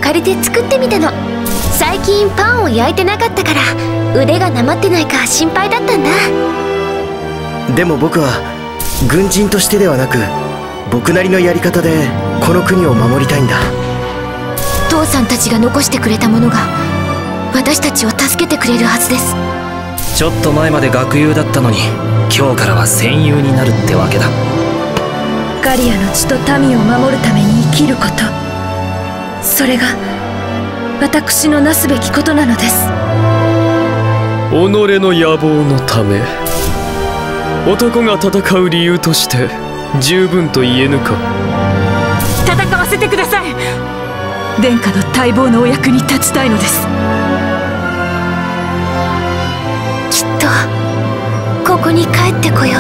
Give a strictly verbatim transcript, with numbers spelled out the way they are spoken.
借りて作ってみたの。最近パンを焼いてなかったから腕がなまってないか心配だったんだ。 でも僕は軍人としてではなく僕なりのやり方でこの国を守りたいんだ。 父さんたちが残してくれたものが私たちを助けてくれるはずです。 ちょっと前まで学友だったのに今日からは戦友になるってわけだ。 ガリアの血と民を守るために生きること、それが私のなすべきことなのです。 己の野望のため、男が戦う理由として十分と言えぬか。 戦わせてください。殿下の待望のお役に立ちたいのです。 きっとここに帰ってこよう。